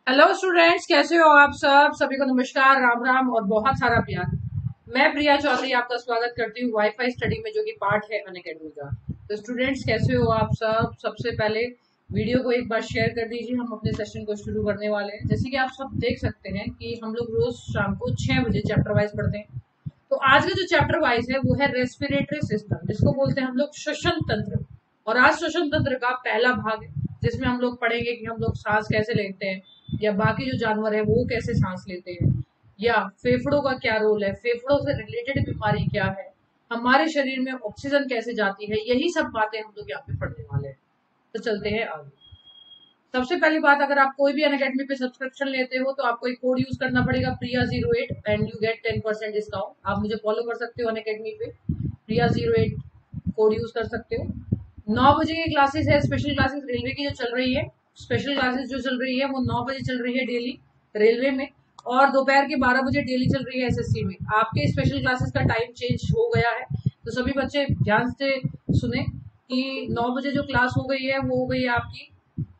Hello students, कैसे हो आप सब? सभी को नमस्कार, राम राम और बहुत सारा प्यार। मैं प्रिया चौधरी आपका स्वागत करती हूँ वाईफाई स्टडी में, जो कि पार्ट है अनअकैडमी का। तो स्टूडेंट्स, कैसे हो आप सब? सबसे पहले वीडियो को एक बार शेयर कर दीजिए। हम अपने सेशन को शुरू करने वाले हैं। जैसे कि आप सब देख सकते हैं कि हम लोग रोज शाम को 6 बजे चैप्टर वाइज पढ़ते हैं। तो आज का जो चैप्टर वाइज है वो है रेस्पिरेटरी सिस्टम, जिसको बोलते हैं हम लोग श्वसन तंत्र। और आज श्वसन तंत्र का पहला भाग है, जिसमें हम लोग पढ़ेंगे कि हम लोग सांस कैसे लेते हैं, या बाकी जो जानवर है वो कैसे सांस लेते हैं, या फेफड़ों का क्या रोल है, फेफड़ों से रिलेटेड बीमारी क्या है, हमारे शरीर में ऑक्सीजन कैसे जाती है। यही सब बातें हम लोग यहाँ पे पढ़ने वाले हैं। तो चलते हैं आगे। सबसे पहली बात, अगर आप कोई भी अनअकैडमी पे सब्सक्रिप्शन लेते हो तो आपको एक कोड यूज करना पड़ेगा, प्रिया08, एंड यू गेट 10% डिस्काउंट। आप मुझे फॉलो कर सकते हो अनअकैडमी पे, प्रिया08 कोड यूज कर सकते हो। 9 बजे की क्लासेस है, स्पेशल क्लासेस रेलवे की जो चल रही है। स्पेशल क्लासेस जो चल रही है वो 9 बजे चल रही है डेली रेलवे में, और दोपहर के 12 बजे डेली चल रही है एसएससी में। आपके स्पेशल क्लासेस का टाइम चेंज हो गया है, तो सभी बच्चे ध्यान से सुने कि 9 बजे जो क्लास हो गई है वो हो गई है आपकी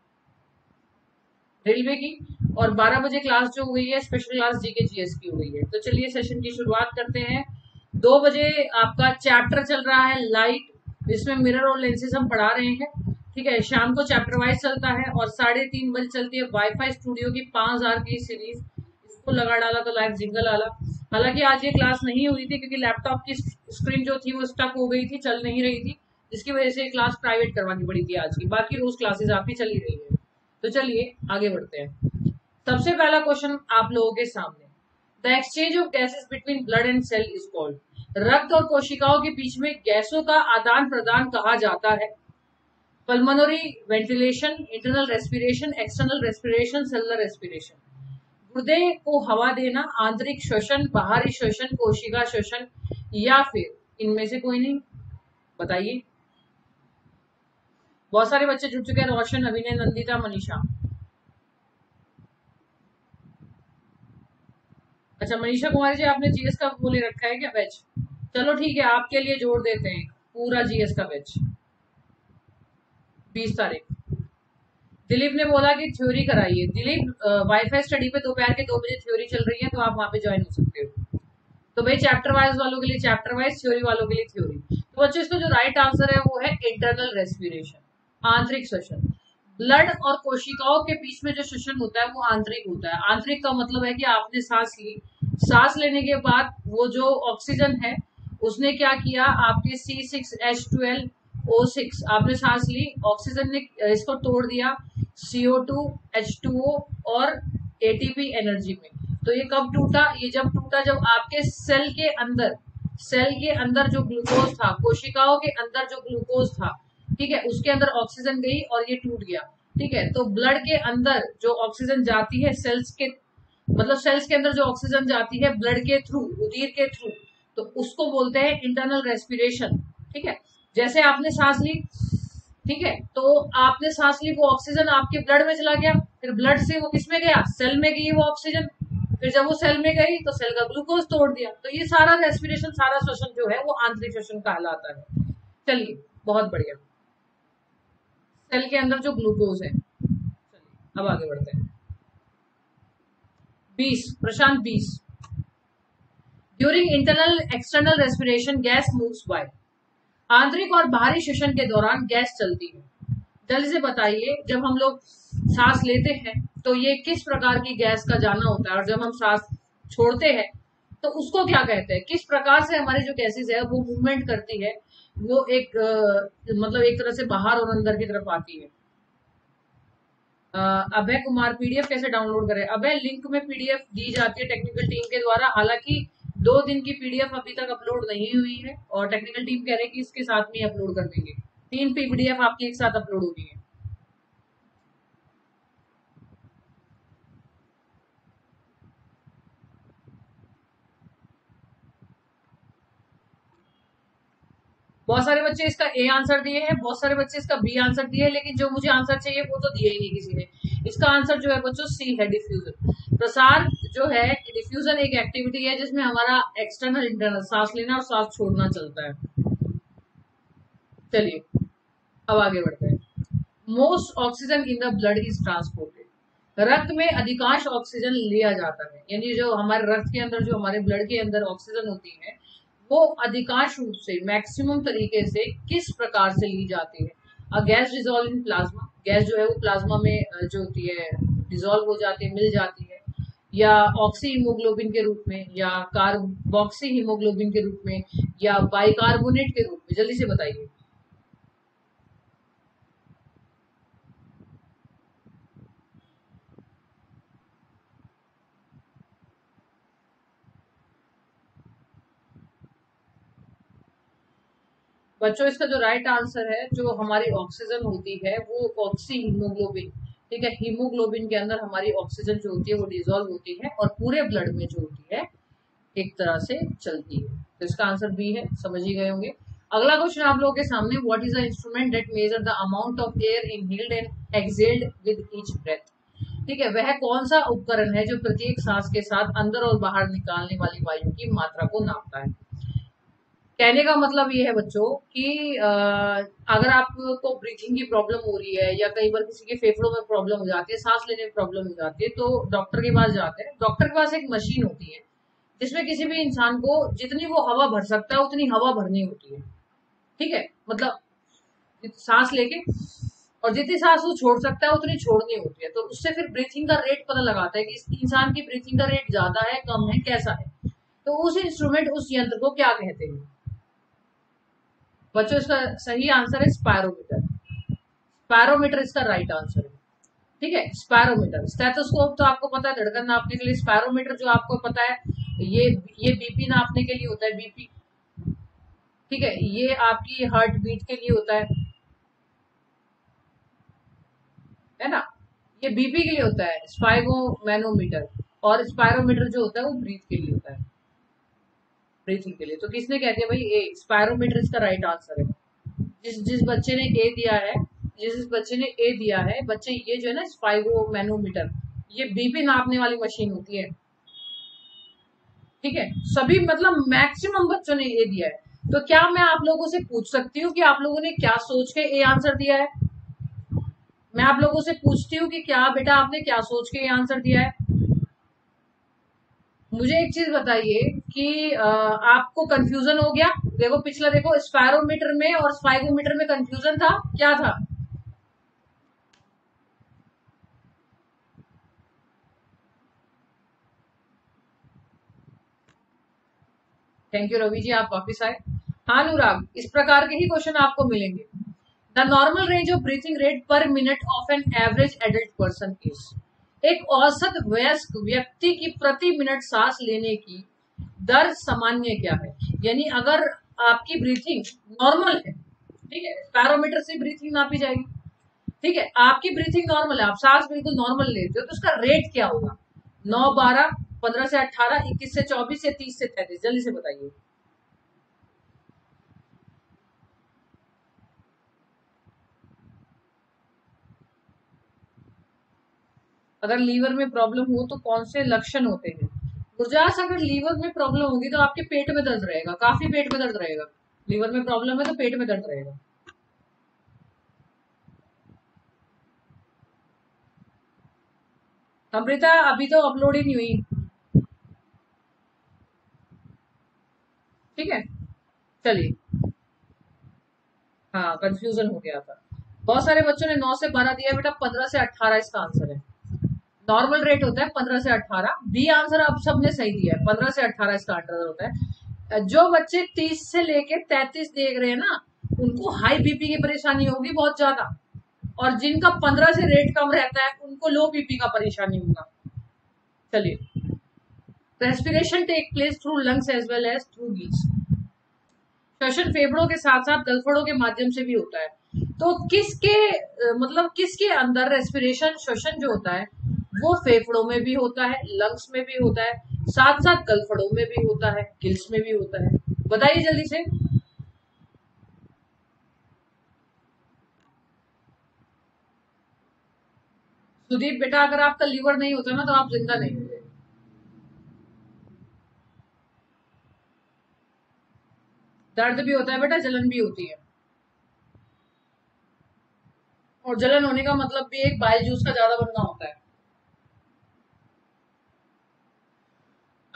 रेलवे की, और 12 बजे क्लास जो हो गई है स्पेशल क्लास जीके जीएस की हो गई है। तो चलिए सेशन की शुरुआत करते हैं। 2 बजे आपका चैप्टर चल रहा है लाइट, जिसमें मिरर और लेंसेज हम पढ़ा रहे हैं। ठीक है, शाम को चैप्टर वाइज चलता है, और 3:30 बजे चलती है वाईफाई स्टूडियो की 5000 की सीरीज। इसको लगा डाला तो लाइव जिंगल आला। हालांकि आज ये क्लास नहीं हुई थी, क्योंकि लैपटॉप की स्क्रीन जो थी वो स्टक हो गई थी, चल नहीं रही थी, जिसकी वजह से क्लास प्राइवेट करवानी पड़ी थी आज की। बाकी रोज क्लासेस आपकी चली रही है। तो चलिए आगे बढ़ते हैं। सबसे पहला क्वेश्चन आप लोगों के सामने, the exchange of gases between blood and cell is called. रक्त और कोशिकाओं के बीच में गैसों का आदान प्रदान कहा जाता है। Pulmonary ventilation, internal respiration, external respiration, cellular respiration. गुर्दे को हवा देना, आंतरिक श्वसन, बाहरी श्वसन, कोशिका श्वसन, या फिर इनमें से कोई नहीं? बताइए। बहुत सारे बच्चे जुड़ चुके हैं, रोशन, अभिनय, नंदिता, मनीषा। अच्छा मनीषा कुमारी जी, आपने जीएस का वो ले रखा है क्या बैच? चलो ठीक है, आपके लिए जोड़ देते हैं पूरा जीएस का बैच 20 तारीख। दिलीप ने बोला कि थ्योरी कराइए। दिलीप, वाईफाई स्टडी पे दोपहर के 2 बजे थ्योरी चल रही है, तो आप वहां पे ज्वाइन हो सकते हो। तो भाई चैप्टर वाइज वालों के लिए चैप्टर वाइज, थ्योरी वालों के लिए थ्योरी। तो बच्चों, इसका जो राइट आंसर है वो है इंटरनल रेस्पिरेशन, आंतरिक श्वसन। ब्लड और कोशिकाओं के बीच में जो श्वसन होता है वो आंतरिक होता है। आंतरिक का मतलब है कि आपने सांस ली, सांस लेने के बाद वो जो ऑक्सीजन है उसने क्या किया, आपके C6H12O6, आपने सांस ली, ऑक्सीजन ने इसको तोड़ दिया CO2, H2O और ATP एनर्जी में। तो ये कब टूटा? ये जब टूटा जब आपके सेल के अंदर जो ग्लूकोज था, कोशिकाओं के अंदर जो ग्लूकोज था, ठीक है, उसके अंदर ऑक्सीजन गई और ये टूट गया। ठीक है, तो ब्लड के अंदर जो ऑक्सीजन जाती है सेल्स के, मतलब सेल्स के अंदर जो ऑक्सीजन जाती है ब्लड के थ्रू, रुधिर के थ्रू, तो उसको बोलते हैं इंटरनल रेस्पिरेशन। ठीक है, जैसे आपने सांस ली, ठीक है, तो आपने सांस ली, वो ऑक्सीजन आपके ब्लड में चला गया, फिर ब्लड से वो किस में गया? सेल में गई वो ऑक्सीजन। फिर जब वो सेल में गई तो सेल का ग्लूकोज तोड़ दिया। तो ये सारा रेस्पिरेशन, सारा श्वसन जो है वो आंतरिक श्वसन कहलाता है। चलिए, बहुत बढ़िया। सेल के अंदर जो ग्लूकोज है। चलिए अब आगे बढ़ते हैं। 20, Prashant 20। During internal external respiration gas moves by. आंतरिक और बाहरी श्वसन के दौरान गैस चलती है। जल्दी से बताइए, जब हम लोग सांस लेते हैं तो ये किस प्रकार की गैस का जाना होता है, और जब हम सांस छोड़ते हैं तो उसको क्या कहते हैं? किस प्रकार से हमारी जो गैसेस है वो मूवमेंट करती है, वो एक मतलब एक तरह से बाहर और अंदर की तरफ आती है। अभय कुमार, पीडीएफ कैसे डाउनलोड करें? अभय, लिंक में पीडीएफ दी जाती है टेक्निकल टीम के द्वारा। हालांकि 2 दिन की पीडीएफ अभी तक अपलोड नहीं हुई है, और टेक्निकल टीम कह रहे हैं कि इसके साथ में अपलोड कर देंगे। 3 पीडीएफ आपकी एक साथ अपलोड होनी है। बहुत सारे बच्चे इसका ए आंसर दिए हैं, बहुत सारे बच्चे इसका बी आंसर दिए हैं, लेकिन जो मुझे आंसर चाहिए वो तो दिया ही नहीं किसी ने। इसका आंसर जो है बच्चों सी है, डिफ्यूजन। प्रसार जो है, डिफ्यूजन एक एक्टिविटी है जिसमें हमारा एक्सटर्नल इंटरनल सांस लेना और सांस छोड़ना चलता है। चलिए अब आगे बढ़ते हैं। Most oxygen in the blood is transported. रक्त में अधिकांश ऑक्सीजन लिया जाता है, यानी जो हमारे रक्त के अंदर, जो हमारे ब्लड के अंदर ऑक्सीजन होती है, वो अधिकांश रूप से, मैक्सिमम तरीके से किस प्रकार से ली जाती है? A gas dissolve in plasma, gas जो है वो प्लाज्मा में जो होती है डिजोल्व हो जाती है, मिल जाती है, या ऑक्सी हीमोग्लोबिन के रूप में, या कार्बोक्सी हीमोग्लोबिन के रूप में, या बाइकार्बोनेट के रूप में? जल्दी से बताइए। बच्चों, इसका जो राइट आंसर है, जो हमारी ऑक्सीजन होती है वो ऑक्सी हीमोग्लोबिन, ठीक है, हीमोग्लोबिन के अंदर हमारी ऑक्सीजन जो होती है वो डिजोल्व होती है और पूरे ब्लड में जो होती है एक तरह से चलती है। तो इसका आंसर बी है, समझ ही गए होंगे। अगला क्वेश्चन आप लोगों के सामने, what is the instrument that measure the amount of air inhaled and exhaled with each breath? ठीक है, वह कौन सा उपकरण है जो प्रत्येक सांस के साथ अंदर और बाहर निकालने वाली वायु की मात्रा को नापता है? कहने का मतलब ये है बच्चों कि अगर आपको ब्रीथिंग की प्रॉब्लम हो रही है, या कई बार किसी के फेफड़ों में प्रॉब्लम हो जाती है, सांस लेने में प्रॉब्लम हो जाती है, तो डॉक्टर के पास जाते हैं। डॉक्टर के पास एक मशीन होती है जिसमें किसी भी इंसान को जितनी वो हवा भर सकता है उतनी हवा भरनी होती है। ठीक है, मतलब सांस लेके, और जितनी सांस वो छोड़ सकता है उतनी छोड़नी होती है। तो उससे फिर ब्रीथिंग का रेट पता लगाता है कि इस इंसान की ब्रीथिंग का रेट ज्यादा है, कम है, कैसा है। तो उस इंस्ट्रूमेंट, उस यंत्र को क्या कहते हैं? बच्चों, इसका सही आंसर है स्पायरोमीटर। स्पायरोमीटर इसका राइट आंसर है। ठीक है, स्पायरोमीटर। स्टेथोस्कोप तो आपको पता है धड़कन नापने के लिए। स्पायरोमीटर जो आपको पता है, ये ये बीपी नापने के लिए होता है, बीपी। ठीक है, ये आपकी हार्ट बीट के लिए होता है ना, ये बीपी के लिए होता है स्पाइगोमैनोमीटर। और स्पायरोमीटर जो होता है वो ब्रीथ के लिए होता है, ब्रीथिंग के लिए। तो किसने कह दिया भाई ए, स्पायरोमीटर इसका राइट आंसर है। जिस बच्चे ने ए दिया है, जिस बच्चे ने ए दिया है, बच्चे ये जो है ना स्पाइगोमैनोमीटर, ये बीपी नापने वाली मशीन होती है। ठीक है, सभी मतलब मैक्सिमम बच्चों ने ए दिया है। तो क्या मैं आप लोगों से पूछ सकती हूँ कि आप लोगों ने क्या सोच के ए आंसर दिया है? मैं आप लोगों से पूछती हूँ कि क्या बेटा आपने क्या सोच के ये आंसर दिया है? मुझे एक चीज बताइए कि आपको कंफ्यूजन हो गया? देखो पिछला, देखो स्पायरोमीटर में और स्पाइगोमीटर में कंफ्यूजन था, क्या था? थैंक यू रवि जी, आप वापिस आए। हाँ अनुराग, इस प्रकार के ही क्वेश्चन आपको मिलेंगे। The normal range of breathing rate per minute of an average adult person is, एक औसत वयस्क व्यक्ति की प्रति मिनट सांस लेने की दर सामान्य क्या है? यानी अगर आपकी ब्रीथिंग नॉर्मल है, ठीक है, पैरोमीटर से ब्रीथिंग नापी जाएगी। ठीक है, आपकी ब्रीथिंग नॉर्मल है, आप सांस बिल्कुल नॉर्मल लेते हो, तो उसका रेट क्या होगा? 9, 12, 15 से 18, 21 से 24, या 30 से 33? जल्दी से बताइए। अगर लीवर में प्रॉब्लम हो तो कौन से लक्षण होते हैं? गुरजास, अगर लीवर में प्रॉब्लम होगी तो आपके पेट में दर्द रहेगा, काफी पेट में दर्द रहेगा। लीवर में प्रॉब्लम है तो पेट में दर्द रहेगा। अमृता, अभी तो अपलोड ही नहीं हुई। ठीक है, चलिए। हाँ, कंफ्यूजन हो गया था। बहुत सारे बच्चों ने 9 से 12 दिया, बेटा 15 से 18 इसका आंसर है। नॉर्मल रेट होता है 15 से 18। बी आंसर आप सबने सही दिया है, 15 से 18 इसका आंसर होता है। जो बच्चे 30 से लेके 33 देख रहे हैं ना, उनको हाई बीपी की परेशानी होगी बहुत ज्यादा, और जिनका 15 से रेट कम रहता है उनको लो बीपी का परेशानी होगा। चलिए, respiration take place through lungs as well as through gills. श्वसन फेफड़ों के साथ साथ गलफड़ों के माध्यम से भी होता है। तो किसके मतलब किसके अंदर रेस्पिरेशन, श्वसन जो होता है वो फेफड़ों में भी होता है, लंग्स में भी होता है, साथ साथ गलफड़ों में भी होता है, गिल्स में भी होता है? बताइए जल्दी से। सुदीप बेटा, अगर आपका लीवर नहीं होता ना तो आप जिंदा नहीं होते। दर्द भी होता है बेटा, जलन भी होती है, और जलन होने का मतलब भी एक बाइल जूस का ज्यादा बनना होता है।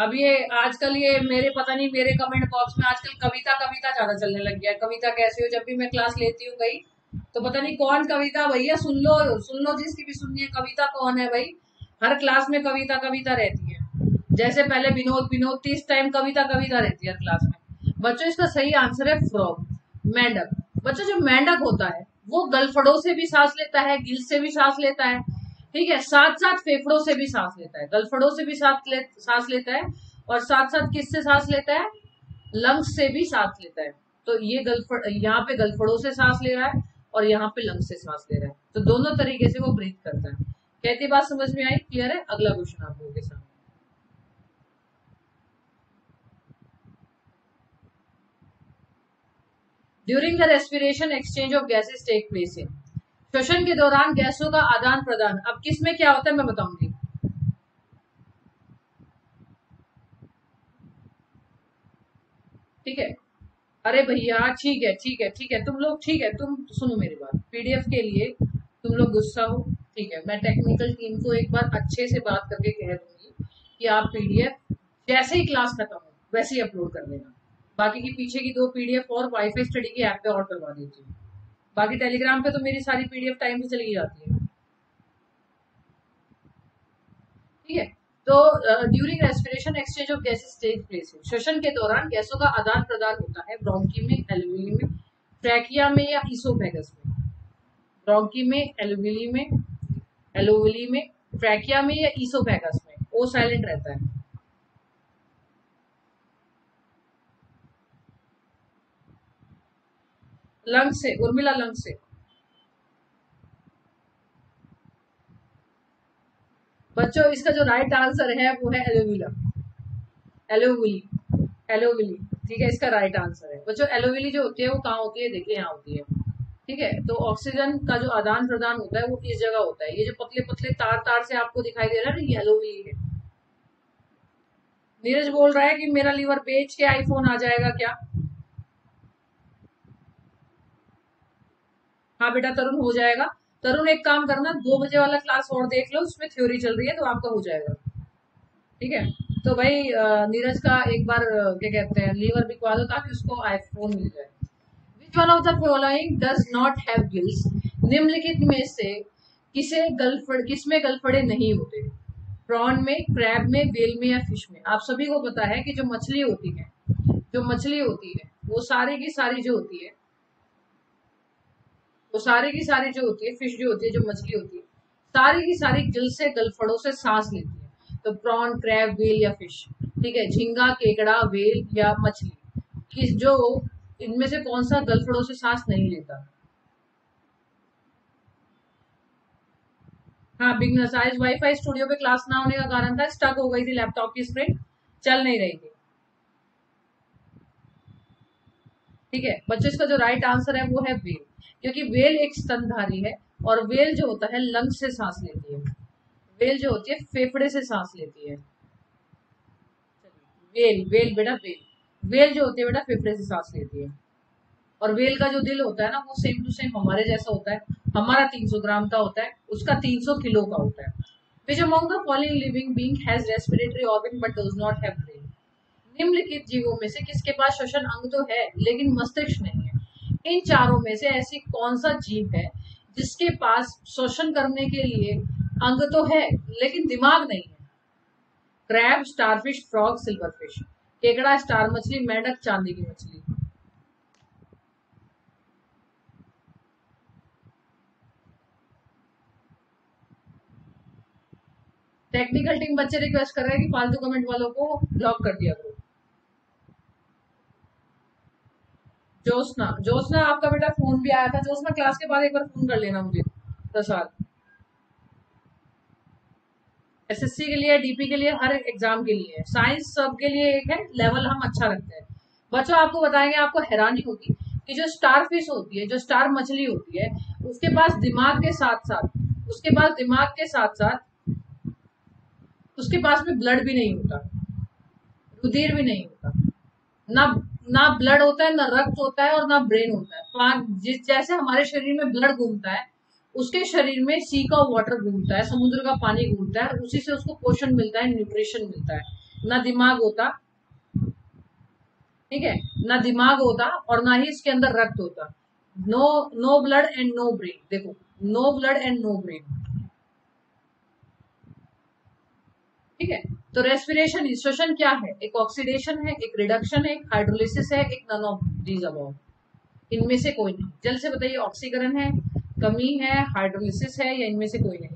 अब ये आजकल ये मेरे पता नहीं मेरे कमेंट बॉक्स में आजकल कविता कविता ज्यादा चलने लग गया है। कविता कैसे हो, जब भी मैं क्लास लेती हूँ कहीं तो पता नहीं कौन कविता, भैया सुन लो जिसकी भी सुनिए, कविता कौन है भाई। हर क्लास में कविता कविता रहती है। जैसे पहले विनोद विनोद थी, इस टाइम कविता कविता रहती है हर क्लास में। बच्चों इसका सही आंसर है फ्रॉग, मेंढक। बच्चों जो मेंढक होता है वो गलफड़ों से भी सांस लेता है, गिल से भी सांस लेता है, ठीक है, साथ साथ फेफड़ों से भी सांस लेता है, गलफड़ों से भी सांस लेता है, और साथ साथ किससे सांस लेता है, लंग्स से भी सांस लेता है। तो ये गलफड़ यहाँ पे गलफड़ों से सांस ले रहा है और यहाँ पे लंग्स से सांस ले रहा है, तो दोनों तरीके से वो ब्रीथ करता है। कहती बात समझ में आई, क्लियर है? अगला क्वेश्चन आप लोगों के सामने। During the respiration exchange of gases take place in. श्वसन के दौरान गैसों का आदान प्रदान अब किस में क्या होता है मैं बताऊंगी। ठीक है, अरे भैया ठीक है ठीक है ठीक है, तुम लोग ठीक है, तुम सुनो मेरी बात। पीडीएफ के लिए तुम लोग गुस्सा हो, ठीक है, मैं टेक्निकल टीम को एक बार अच्छे से बात करके कह दूंगी कि आप पीडीएफ जैसे ही क्लास खत्म हो वैसे ही अपलोड कर देना। बाकी की पीछे की 2 पीडीएफ और वाईफाई स्टडी की ऐप पे और करवा देती हूँ। बाकी टेलीग्राम पे तो मेरी सारी पीडीएफ टाइम से चली जाती है। ठीक है, तो during respiration exchange of gases take place. श्वसन के दौरान गैसों का आदान प्रदान होता है ब्रोंकी में, एल्वियली में, ट्रैकिया में या ईसोफेगस में। ब्रोंकी में, एलोविली में, ट्रैकिया में या ईसोफेगस में। ओ साइलेंट रहता है। लंग से, उर्मिला लंग से। बच्चों इसका जो राइट आंसर है वो है एलोविला, एलोविली, एलोविली। ठीक है, इसका राइट आंसर है बच्चों। एलोविली जो होती है वो कहाँ होती है, देखिए यहाँ होती है। ठीक है, तो ऑक्सीजन का जो आदान प्रदान होता है वो इस जगह होता है। ये जो पतले पतले तार तार से आपको दिखाई दे रहा है ना, ये एलोविली है। नीरज बोल रहा है कि मेरा लीवर बेच के आईफोन आ जाएगा क्या। हाँ बेटा तरुण हो जाएगा। तरुण एक काम करना, 2 बजे वाला क्लास और देख लो, उसमें थ्योरी चल रही है तो आपका हो जाएगा। ठीक है, तो भाई नीरज का एक बार क्या कहते हैं लीवर बिकवा दो ताकि उसको आईफोन मिल जाए। Which one of the following does not have gills. निम्नलिखित में से किसमें गलफड़े नहीं होते। प्रॉन में, क्रैब में, वेल में या फिश में। आप सभी को पता है कि जो मछली होती है, वो सारी की सारी जो होती है, फिश जो होती है, जो मछली होती है, सारी की सारी गिल से, गलफड़ों से सांस लेती है। तो प्रॉन, क्रैब, वेल या फिश। ठीक है, झींगा, केकड़ा, वेल या मछली, किस जो इनमें से कौन सा गलफड़ों से सांस नहीं लेता। हाँ बिगनर्स, आज वाईफाई स्टूडियो पे क्लास ना होने का कारण था, स्टक हो गई थी लैपटॉप की स्क्रीन, चल नहीं रही थी। ठीक है बच्चों, इसका जो राइट आंसर है वो है वेल, क्योंकि वेल एक स्तनधारी है और वेल जो होता है लंग्स से सांस लेती है। वेल जो होती है फेफड़े से सांस लेती है। वेल वेल बेटा वेल जो होती है बेटा फेफड़े से सांस लेती है। और वेल का जो दिल होता है ना वो सेम टू सेम हमारे जैसा होता है। हमारा 300 ग्राम का होता है, उसका 300 किलो का होता है। Which among the following living being has respiratory organ but does not have brain. निम्नलिखित जीवों में से किसके पास श्वसन अंग तो है लेकिन मस्तिष्क नहीं है। इन चारों में से ऐसी कौन सा जीव है जिसके पास श्वसन करने के लिए अंग तो है लेकिन दिमाग नहीं है। Crab, starfish, frog, silverfish. केकड़ा, स्टार मछली, मेंढक, चांदी की मछली। टेक्निकल टीम बच्चे रिक्वेस्ट कर रहे हैं कि फालतू कमेंट वालों को ब्लॉक कर दिया करो। जोशना आपका बेटा फोन भी आया था। जोशना क्लास के बाद एक बार फोन कर लेना मुझे। प्रसाद, एसएससी के लिए, डीपी के लिए, हर एग्जाम के लिए, साइंस सब के लिए एक है, लेवल हम अच्छा रखते हैं। बच्चों आपको बताएंगे, आपको हैरानी होगी कि जो स्टार फिश होती है, जो स्टार मछली होती है, उसके पास दिमाग के साथ साथ उसके पास में ब्लड भी नहीं होता, रुधिर भी नहीं होता। ना ना ब्लड होता है, ना रक्त होता है और ना ब्रेन होता है। जिस जैसे हमारे शरीर में ब्लड घूमता है, उसके शरीर में सी का वाटर घूमता है, समुद्र का पानी घूमता है, उसी से उसको पोषण मिलता है, न्यूट्रिशन मिलता है। ना दिमाग होता, ठीक है, ना दिमाग होता और ना ही इसके अंदर रक्त होता। No, no blood and no brain. देखो, no blood and no brain, ठीक है। तो रेस्पिरेशन, श्वसन क्या है? एक ऑक्सीडेशन है, एक रिडक्शन है, एक हाइड्रोलिसिस है, एक नन ऑफ दीज अबव। इनमें से कोई नहीं। जल्द से बताइए, ऑक्सीकरण है, कमी है, हाइड्रोलिसिस है, या इनमें से कोई नहीं?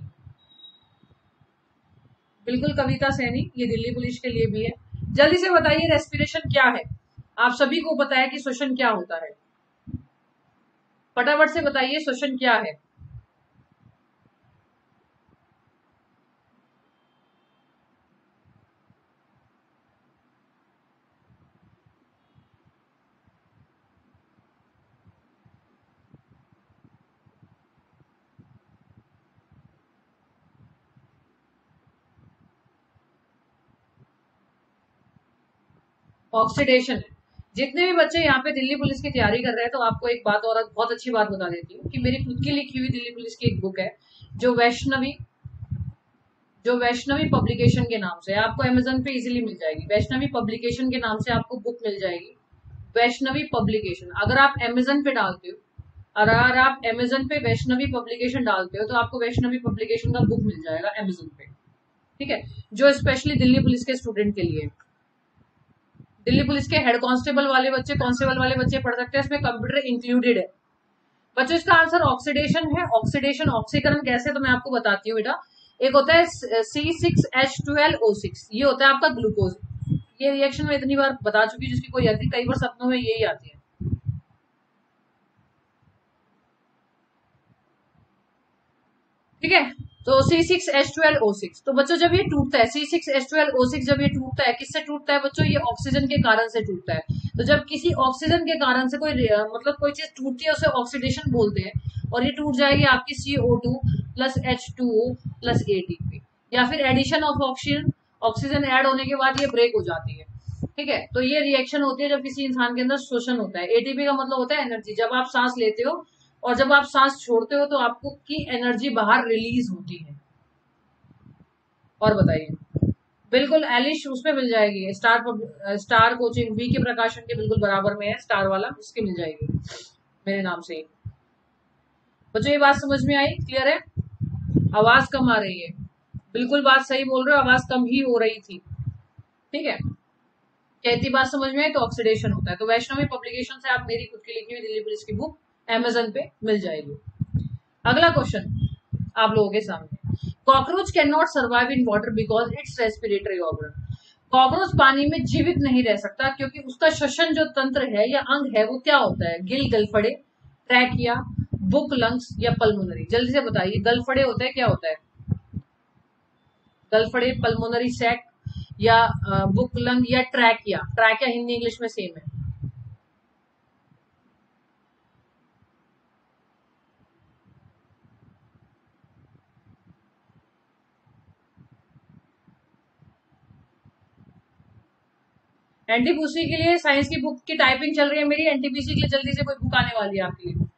बिल्कुल कविता सैनी, ये दिल्ली पुलिस के लिए भी है। जल्दी से बताइए रेस्पिरेशन क्या है? आप सभी को पता है कि श्वसन क्या होता है। फटाफट से बताइए श्वसन क्या है। ऑक्सीडेशन है। जितने भी बच्चे यहाँ पे दिल्ली पुलिस की तैयारी कर रहे हैं, तो आपको एक बात और बहुत अच्छी बात बता देती हूँ कि मेरी खुद की लिखी हुई दिल्ली पुलिस की एक बुक है, जो वैष्णवी पब्लिकेशन के नाम से है। आपको अमेजन पे इजीली मिल जाएगी। वैष्णवी पब्लिकेशन के नाम से आपको बुक मिल जाएगी, वैष्णवी पब्लिकेशन। अगर आप अमेजन पे डालते हो, और अगर आप अमेजन पे वैष्णवी पब्लिकेशन डालते हो, तो आपको वैष्णवी पब्लिकेशन का बुक मिल जाएगा अमेजन पे, ठीक है, जो स्पेशली दिल्ली पुलिस के स्टूडेंट के लिए। दिल्ली पुलिस के हेड कांस्टेबल वाले बच्चे, कांस्टेबल वाले बच्चे पढ़ सकते हैं, इसमें कंप्यूटर इंक्लूडेड है। बच्चों, इसका आंसर ऑक्सीडेशन है। ऑक्सीडेशन, ऑक्सीकरण कैसे, तो मैं आपको बताती हूँ बेटा। एक होता है C6H12O6, ये होता है आपका ग्लूकोज। ये रिएक्शन में इतनी बार बता चुकी, जिसकी कोई याद नहीं, कई बार सपनों में यही आती है, ठीक है। तो C6H12O6, तो बच्चों जब ये टूटता है, C6H12O6 जब ये टूटता है, किससे टूटता है बच्चों? ये ऑक्सीजन के कारण से टूटता है। तो जब किसी ऑक्सीजन के कारण से मतलब कोई चीज टूटती है, उसे ऑक्सीडेशन बोलते हैं। और ये टूट जाएगी आपकी CO2 plus H2O plus ATP, या फिर addition of oxygen, oxygen add होने के बाद ये ब्रेक हो जाती है, ठीक है। तो ये रिएक्शन होती है जब किसी इंसान के अंदर शोषण होता है। ATP का मतलब होता है एनर्जी। जब आप सांस लेते हो और जब आप सांस छोड़ते हो, तो आपको की एनर्जी बाहर रिलीज होती है। और बताइए, बिल्कुल एलिश उसमें मिल जाएगी, स्टार कोचिंग वी के प्रकाशन के बिल्कुल बराबर में है, स्टार वाला, उसकी मिल जाएगी मेरे नाम से ही। बच्चों ये बात समझ में आई? क्लियर है? आवाज कम आ रही है। बिल्कुल बात सही बोल रहे हो, आवाज कम ही हो रही थी, ठीक है। कहती बात समझ में आई, तो ऑक्सीडेशन होता है। तो वैष्णवी पब्लिकेशन से आप मेरी खुद की लिखी हुई दिल्ली पुलिस की बुक अमेजन पे मिल जाएगी। अगला क्वेश्चन आप लोगों के सामने, cockroach can not survive in water because its respiratory organ. कॉकरोच पानी में जीवित नहीं रह सकता क्योंकि उसका श्वसन जो तंत्र है या अंग है, वो क्या होता है? गिल, गलफड़े, ट्रैकिया, बुक, लंग्स, या पल्मोनरी। जल्दी से बताइए, गलफड़े होता है, क्या होता है? गलफड़े, पल्मोनरी सैक, या बुक, लंग, या ट्रैकिया। ट्रैकिया हिंदी इंग्लिश में सेम है। एनटीपीसी के लिए साइंस की बुक की टाइपिंग चल रही है मेरी। एनटीपीसी के लिए जल्दी से कोई बुक आने वाली है आपके लिए।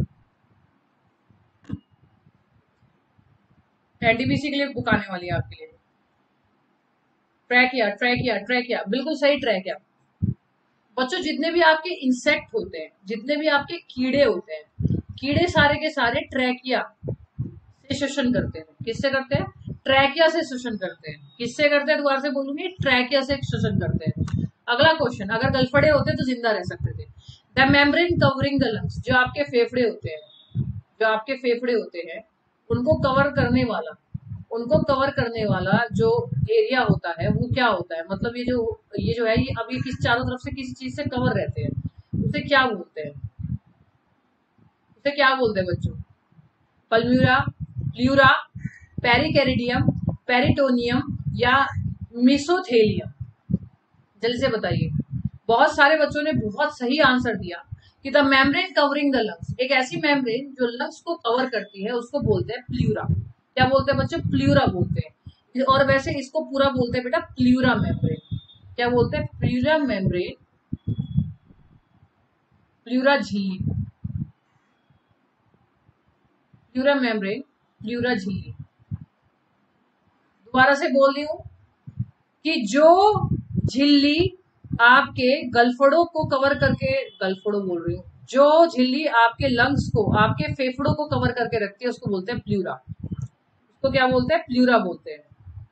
एनटीपीसी के लिए बुक आने वाली है आपके लिए। ट्रैकिया, ट्रैकिया, ट्रैकिया, बिल्कुल सही, ट्रैकिया। बच्चों, जितने भी आपके इंसेक्ट होते हैं, जितने भी आपके कीड़े होते हैं, कीड़े सारे के सारे ट्रैकिया से श्वसन करते हैं। किससे करते हैं? ट्रैकिया से श्वसन करते हैं। किससे करते हैं? दोबारा से बोलूंगी, ट्रैकिया से श्वसन करते हैं। अगला क्वेश्चन, अगर गलफड़े होते तो जिंदा रह सकते थे। The membrane covering the lungs, जो आपके फेफड़े होते हैं, जो आपके फेफड़े होते हैं, उनको कवर करने वाला, उनको कवर करने वाला जो एरिया होता है, वो क्या होता है? मतलब ये जो है, ये अब ये किस चारों तरफ से किसी चीज से कवर रहते हैं, उसे क्या बोलते हैं? उसे क्या बोलते हैं बच्चों? पल्म्यूरा, प्ल्यूरा, पेरिकेरिडियम, पेरिटोनियम, या मिसोथेलियम। जल्दी से बताइए। बहुत सारे बच्चों ने बहुत सही आंसर दिया कि the membrane covering the lungs, एक ऐसी मेम्ब्रेन जो लंग्स को कवर करती है, उसको बोलते हैं प्ल्यूरा। क्या बोलते हैं बच्चों? प्ल्यूरा बोलते हैं। और वैसे इसको पूरा बोलते हैं बेटा प्ल्यूरा मेम्ब्रेन। क्या बोलते हैं? प्ल्यूरा मेम्ब्रेन, प्ल्यूरा झिल्ली, प्ल्यूरा मेम्ब्रेन, प्ल्यूरा झिल्ली। दोबारा से बोल रही हूँ कि जो झिल्ली आपके गलफड़ों को कवर करके, गलफड़ों बोल रही हूँ, जो झिल्ली आपके लंग्स को, आपके फेफड़ों को कवर करके रखती है उसको बोलते हैं प्लूरा। उसको क्या बोलते हैं? प्लूरा बोलते हैं।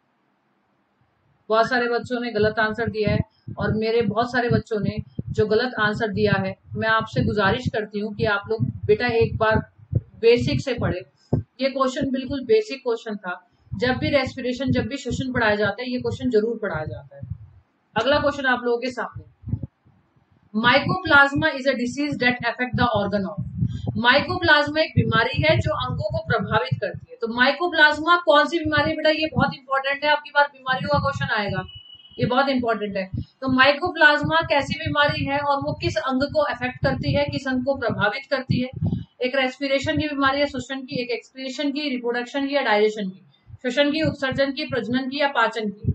बहुत सारे बच्चों ने गलत आंसर दिया है और मेरे बहुत सारे बच्चों ने जो गलत आंसर दिया है, मैं आपसे गुजारिश करती हूँ कि आप लोग बेटा एक बार बेसिक से पढ़े। ये क्वेश्चन बिल्कुल बेसिक क्वेश्चन था। जब भी रेस्पिरेशन, जब भी श्वसन पढ़ाया जाता है, ये क्वेश्चन जरूर पढ़ाया जाता है। अगला क्वेश्चन आप लोगों के सामने, mycoplasma is a disease that affect the organ of. Mycoplasma एक बीमारी है जो अंगों को प्रभावित करती है। तो माइकोप्लाज्मा कौन सी बीमारी है बेटा? ये बहुत इंपॉर्टेंट है, आपकी बार बीमारियों का क्वेश्चन आएगा, ये बहुत इंपॉर्टेंट है। तो माइकोप्लाज्मा कैसी बीमारी है और वो किस अंग को अफेक्ट करती है, किस अंग को प्रभावित करती है? एक रेस्पिरेशन की बीमारी है, श्वसन की, एक एक्सपिरेशन की, रिप्रोडक्शन की या डाइजेशन की, श्वसन की, उत्सर्जन की, प्रजनन की या पाचन की।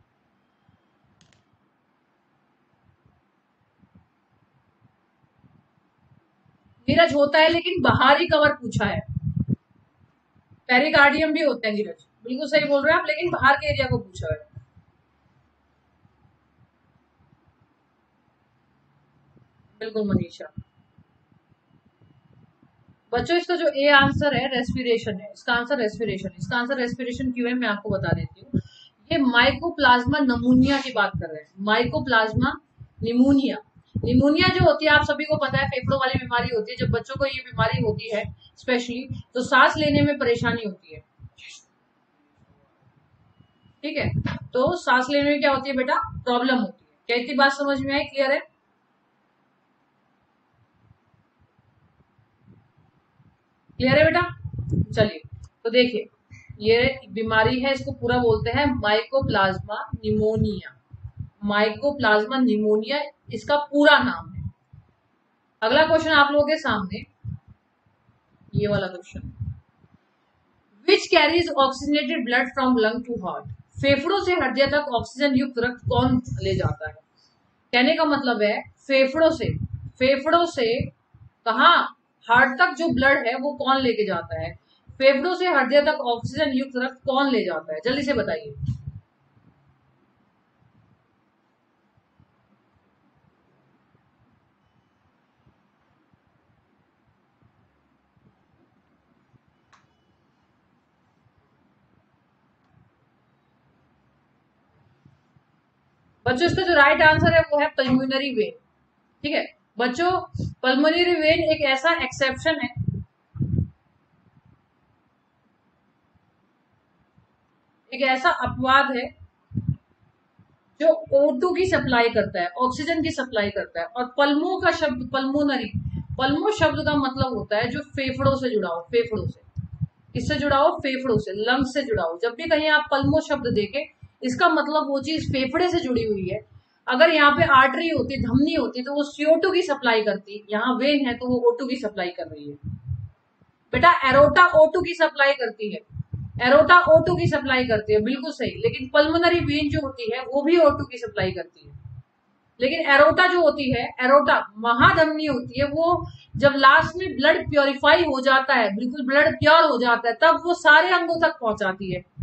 नीरज होता है लेकिन बाहरी कवर पूछा है, पेरिकार्डियम भी होते हैं नीरज, बिल्कुल सही बोल रहे हैं आप, लेकिन बाहर के एरिया को पूछा है। बिल्कुल मनीषा। बच्चों इसका जो ए आंसर है रेस्पिरेशन है, इसका आंसर रेस्पिरेशन, इसका आंसर रेस्पिरेशन क्यों है मैं आपको बता देती हूँ। ये माइकोप्लाज्मा निमोनिया की बात कर रहे हैं, माइकोप्लाज्मा निमोनिया। निमोनिया जो होती है आप सभी को पता है, फेफड़ों वाली बीमारी होती है। जब बच्चों को ये बीमारी होती है स्पेशली, तो सांस लेने में परेशानी होती है। ठीक है, तो सांस लेने में क्या होती है बेटा? प्रॉब्लम होती है। क्या इतनी बात समझ में आई? क्लियर है? क्लियर है बेटा? चलिए, तो देखिए ये बीमारी है, इसको पूरा बोलते हैं माइकोप्लाज्मा निमोनिया। माइकोप्लाज्मा निमोनिया इसका पूरा नाम है। अगला क्वेश्चन आप लोगों के सामने, ये वाला question, which carries oxygenated blood from lung to heart. फेफड़ों से हृदय तक ऑक्सीजन युक्त रक्त कौन ले जाता है? कहने का मतलब है फेफड़ों से कहा हार्ट तक जो ब्लड है वो कौन लेके जाता है? फेफड़ों से हृदय तक ऑक्सीजन युक्त रक्त कौन ले जाता है? जल्दी से बताइए। बच्चों इसका जो राइट आंसर है वो है पल्मोनरी वेन। ठीक है बच्चों, पल्मोनरी वेन एक ऐसा एक्सेप्शन है, एक ऐसा अपवाद है जो O2 की सप्लाई करता है, ऑक्सीजन की सप्लाई करता है। और पल्मो का शब्द, पल्मोनरी, पल्मो शब्द का मतलब होता है जो फेफड़ों से जुड़ा हो, फेफड़ों से। किससे जुड़ा हो? फेफड़ों से, लंग से जुड़ा हो। जब भी कहीं आप पल्मो शब्द देखें, इसका मतलब वो चीज फेफड़े से जुड़ी हुई है। अगर यहाँ पे आर्टरी होती, धमनी होती, तो वो CO2 की सप्लाई करती। यहाँ वेन है तो वो O2 की सप्लाई कर रही है। बेटा एरोटा O2 की सप्लाई करती है, एरोटा O2 की सप्लाई करती है, बिल्कुल सही। लेकिन पल्मोनरी वेन जो होती है वो भी O2 की सप्लाई करती है। लेकिन एरोटा जो होती है, एरोटा महाधमनी होती है, वो जब लास्ट में ब्लड प्योरीफाई हो जाता है, बिल्कुल ब्लड प्योर हो जाता है, तब वो सारे अंगों तक पहुंचाती है।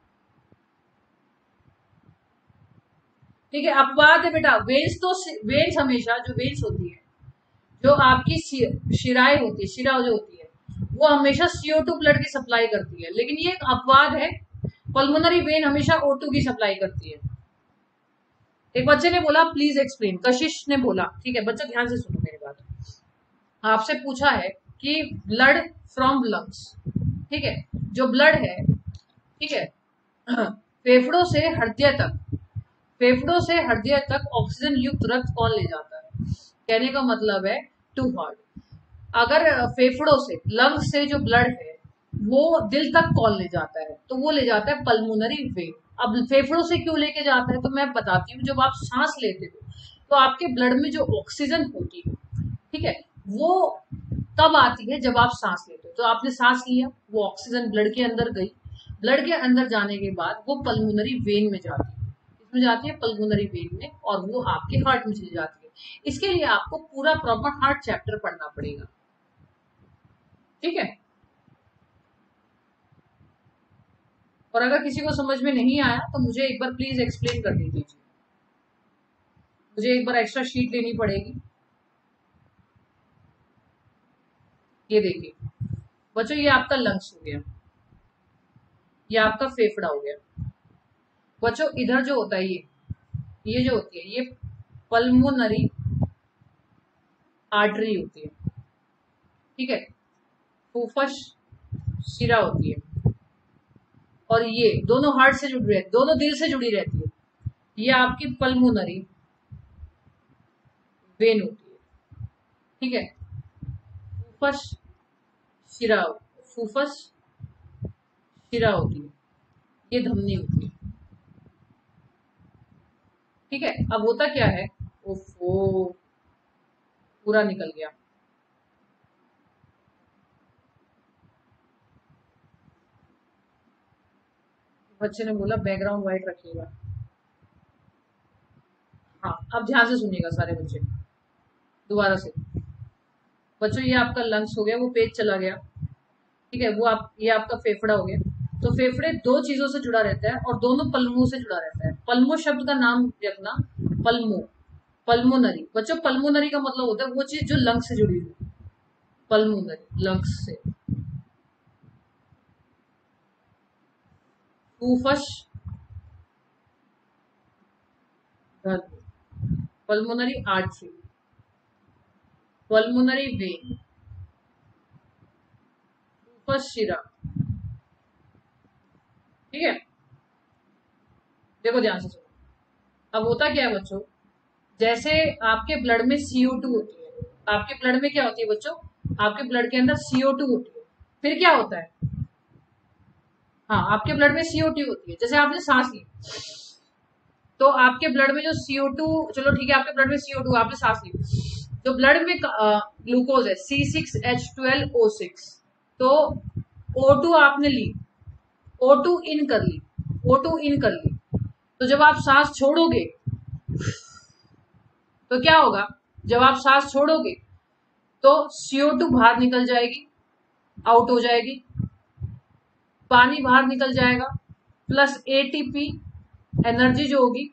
ठीक है, अपवाद है बेटा। वेन्स तो, वेन्स हमेशा, जो वेन्स होती है, जो आपकी शिराएं होती है, शिरा जो होती है, वो हमेशा CO2 ब्लड की सप्लाई करती है। लेकिन ये एक अपवाद है, पल्मोनरी वेन हमेशा O2 की सप्लाई करती है। एक बच्चे ने बोला प्लीज एक्सप्लेन, कशिश ने बोला। ठीक है बच्चा ध्यान से सुनो मेरी बात, आपसे पूछा है कि ब्लड फ्रॉम लंग्स, ठीक है, जो ब्लड है, ठीक है, फेफड़ों से हृदय तक, फेफड़ों से हृदय तक ऑक्सीजन युक्त रक्त कौन ले जाता है? कहने का मतलब है टू हार्ट। अगर फेफड़ों से, लंग से जो ब्लड है वो दिल तक कौन ले जाता है? तो वो ले जाता है पल्मोनरी वेन। अब फेफड़ों से क्यों लेके जाता है तो मैं बताती हूँ। जब आप सांस लेते हो तो आपके ब्लड में जो ऑक्सीजन होती है, ठीक है, वो तब आती है जब आप सांस लेते हो। तो आपने सांस लिया, वो ऑक्सीजन ब्लड के अंदर गई, ब्लड के अंदर जाने के बाद वो पल्मोनरी वेन में जाती है, इसमें जाती है पल्मोनरी वेन में, और वो आपके हार्ट में चली जाती है। इसके लिए आपको पूरा प्रॉपर हार्ट चैप्टर पढ़ना पड़ेगा। ठीक है, और अगर किसी को समझ में नहीं आया तो मुझे एक बार प्लीज एक्सप्लेन कर दीजिए। मुझे एक बार एक्स्ट्रा शीट लेनी पड़ेगी। ये देखिए बच्चों, ये आपका लंग्स हो गया, ये आपका फेफड़ा हो गया। बच्चों इधर जो होता है ये जो होती है ये पल्मोनरी आर्टरी होती है, ठीक है, फूफस शिरा होती है, और ये दोनों हार्ट से जुड़ी रहती, दोनों दिल से जुड़ी रहती है। ये आपकी पल्मोनरी वेन होती है, ठीक है। फूफस शिरा, फूफस शिरा होती है, ये धमनी होती है, ठीक है। अब होता क्या है, ओफो पूरा निकल गया। बच्चे ने बोला बैकग्राउंड वाइट रखिएगा। हाँ अब ध्यान से सुनिएगा सारे बच्चे, दोबारा से। बच्चों ये आपका लंग्स हो गया, वो पेज चला गया, ठीक है। ये आपका फेफड़ा हो गया। तो फेफड़े दो चीजों से जुड़ा रहता है और दोनों पल्मों से जुड़ा रहता है। पल्मो शब्द का नाम रखना, पल्मो, पल्मोनरी। बच्चों पल्मोनरी का मतलब होता है वो चीज जो लंग्स से जुड़ी हुई, पल्मोनरी लंग्स से। फूफस पल्मोनरी आर्टरी, पल्मोनरी वेन, फूफस शिरा, ठीक है। देखो ध्यान से सुनो। अब होता क्या है बच्चों, जैसे आपके ब्लड में CO2 होती है, आपके ब्लड में क्या होती है बच्चों, आपके ब्लड के अंदर CO2 होती है। फिर क्या होता है, हाँ आपके ब्लड में CO2 होती है। जैसे आपने सांस ली तो आपके ब्लड में जो CO2, चलो ठीक है आपके ब्लड में CO2, आपने सांस ली तो ब्लड में ग्लूकोज है C6H12O6, तो O2 आपने ली, O2 इन कर ली, O2 इन कर ली। तो जब आप सांस छोड़ोगे तो क्या होगा, जब आप सांस छोड़ोगे तो CO2 बाहर निकल जाएगी, आउट हो जाएगी, पानी बाहर निकल जाएगा, प्लस ATP एनर्जी जो होगी,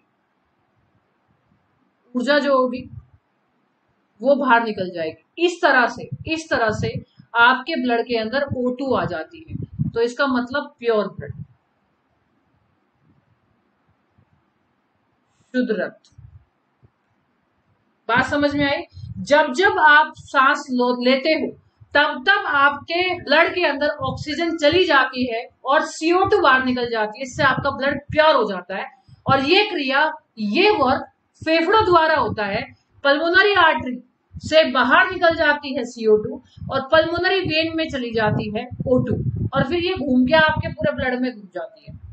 ऊर्जा जो होगी वो बाहर निकल जाएगी। इस तरह से आपके ब्लड के अंदर O2 आ जाती है। तो इसका मतलब प्योर ब्लड, शुद्ध रक्त। बात समझ में आई? जब जब आप सांस लेते हो तब तब आपके ब्लड के अंदर ऑक्सीजन चली जाती है और CO2 बाहर निकल जाती है, इससे आपका ब्लड प्योर हो जाता है। और ये क्रिया, ये वर्क फेफड़ों द्वारा होता है। पल्मोनरी आर्टरी से बाहर निकल जाती है CO2 और पल्मोनरी वेन में चली जाती है O2, और फिर ये घूम के आपके पूरे ब्लड में घुस जाती है।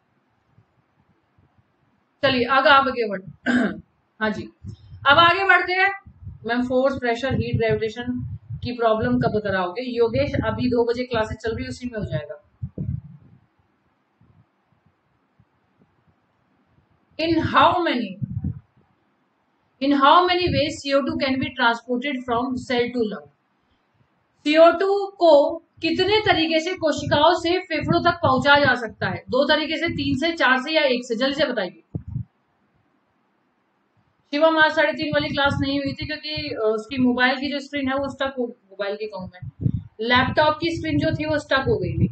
चलिए आगे बढ़ हाँ जी, अब आगे बढ़ते हैं। Ma'am force, pressure, heat, gravitation की प्रॉब्लम कब कराओगे? योगेश अभी 2 बजे क्लासेस चल रही है, उसी में हो जाएगा। In how many ways CO2 can be transported from cell to lung? CO2 को कितने तरीके से कोशिकाओं से फेफड़ों तक पहुंचाया जा सकता है? 2 तरीके से, 3 से, 4 से या 1 से? जल्दी से बताइए। शिवम आज 3:30 वाली क्लास नहीं हुई थी क्योंकि उसकी मोबाइल की जो स्क्रीन है वो स्टक हो, मोबाइल की कहूं मैं, लैपटॉप की स्क्रीन जो थी वो स्टक हो गई थी।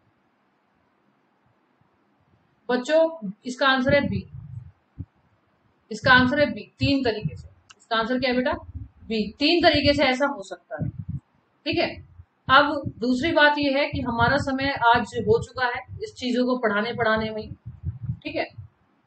बच्चों इसका आंसर है बी, इसका आंसर है बी, 3 तरीके से। इसका आंसर क्या है बेटा? बी, 3 तरीके से ऐसा हो सकता है, ठीक है। अब दूसरी बात यह है कि हमारा समय आज हो चुका है इस चीजों को पढ़ाने में, ठीक है,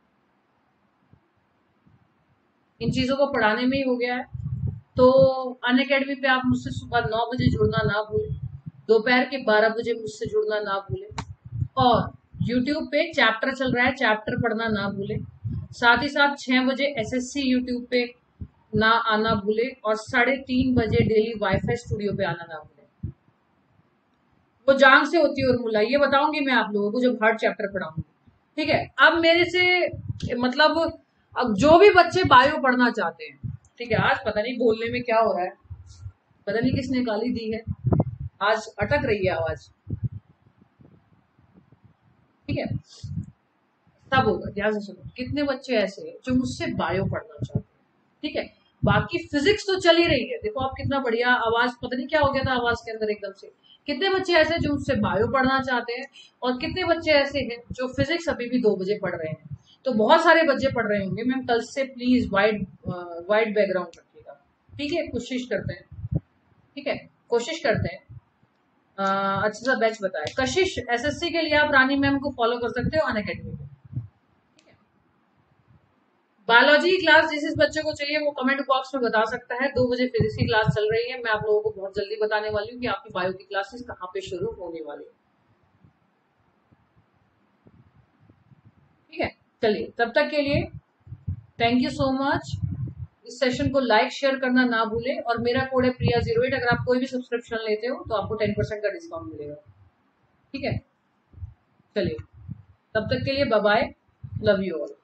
इन चीजों को पढ़ाने में ही हो गया है। तो अनअकैडमी पे आप मुझसे सुबह 9 बजे जुड़ना ना भूलें, दोपहर के 12 बजे मुझसे जुड़ना ना भूलें, और यूट्यूब पे चैप्टर चल रहा है, चैप्टर पढ़ना ना भूलें। साथ ही साथ 6 बजे SSC यूट्यूब पे ना आना भूले, और 3:30 बजे डेली वाईफाई स्टूडियो पे आना ना भूले। वो जांग से होती है उर्मिला, ये बताऊंगी मैं आप लोगों को जब हर चैप्टर पढ़ाऊंगी, ठीक है। अब मेरे से मतलब अब जो भी बच्चे बायो पढ़ना चाहते हैं, ठीक है, आज पता नहीं बोलने में क्या हो रहा है, पता नहीं किसने गाली दी है, आज अटक रही है आवाज, ठीक ठीक है, तब होगा। ध्यान से सुनो, कितने बच्चे ऐसे हैं जो मुझसे बायो पढ़ना चाहते हैं, ठीक है, बाकी फिजिक्स तो चल ही रही है। देखो आप कितना बढ़िया, आवाज पता नहीं क्या हो गया था आवाज के अंदर एकदम से। कितने बच्चे ऐसे हैं जो मुझसे बायो पढ़ना चाहते हैं, और कितने बच्चे ऐसे हैं जो फिजिक्स अभी भी 2 बजे पढ़ रहे हैं। तो बहुत सारे बच्चे पढ़ रहे होंगे मैम, कल से प्लीज वाइट बैकग्राउंड रखिएगा, ठीक है, कोशिश करते हैं, ठीक है, कोशिश करते हैं। अच्छा सा बैच बताए कशिश, एसएससी के लिए आप रानी मैम को फॉलो कर सकते हो अनअकैडमी पे। बायोलॉजी की क्लास जिस बच्चे को चाहिए वो कमेंट बॉक्स में बता सकता है। 2 बजे फिजिक्स की क्लास चल रही है, मैं आप लोगों को बहुत जल्दी बताने वाली हूँ कि आपकी बायो की क्लासेस कहाँ पे शुरू होने वाली है, ठीक है। चलिए तब तक के लिए थैंक यू सो मच। इस सेशन को लाइक शेयर करना ना भूलें, और मेरा कोड है प्रिया08। अगर आप कोई भी सब्सक्रिप्शन लेते हो तो आपको 10% का डिस्काउंट मिलेगा, ठीक है। चलिए तब तक के लिए bye bye, love you all.